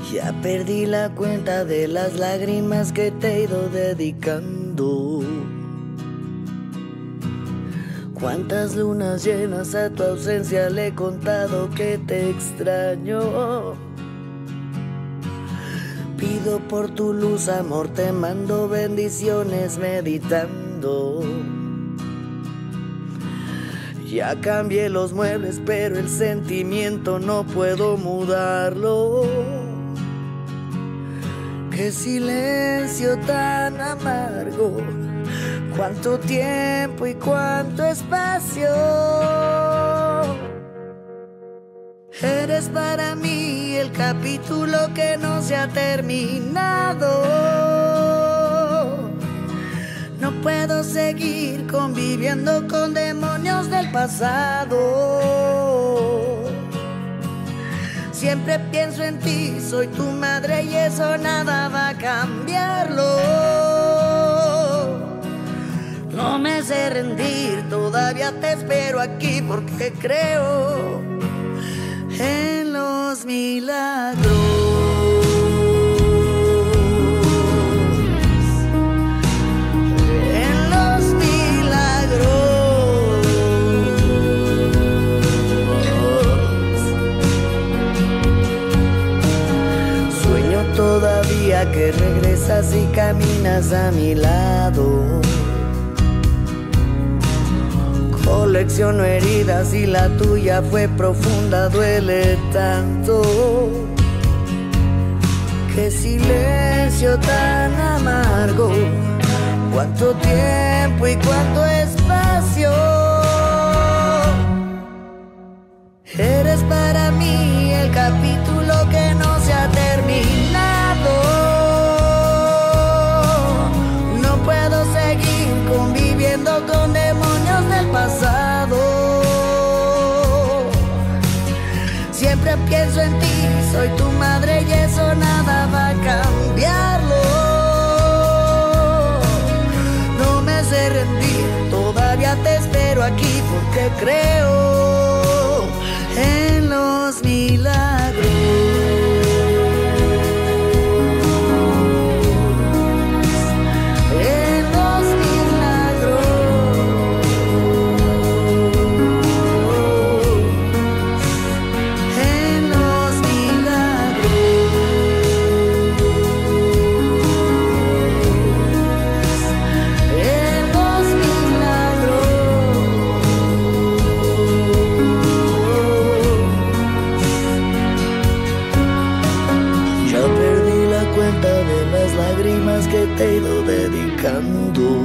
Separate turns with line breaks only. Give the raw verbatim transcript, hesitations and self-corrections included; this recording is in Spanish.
Ya perdí la cuenta de las lágrimas que te he ido dedicando. Cuántas lunas llenas a tu ausencia le he contado que te extraño. Pido por tu luz, amor, te mando bendiciones meditando. Ya cambié los muebles, pero el sentimiento no puedo mudarlo. Qué silencio tan amargo, cuánto tiempo y cuánto espacio. Eres para mí el capítulo que no se ha terminado. No puedo seguir conviviendo con demonios del pasado. Siempre pienso en ti, soy tu madre y eso nada va a cambiarlo. No me sé rendir, todavía te espero aquí porque creo en los milagros. En los milagros. Sueño todavía que regresas y caminas a mi lado. Colecciono heridas y la tuya fue profunda, duele tanto. Qué silencio tan amargo, cuánto tiempo y cuánto espacio. Eres para mí el capítulo que no se ha terminado. No puedo seguir conviviendo con demonios del pasado. Siempre pienso en ti, soy tu madre y eso nada va a cambiarlo. No me sé rendir, todavía te espero aquí porque creo en los milagros. Que te he ido dedicando.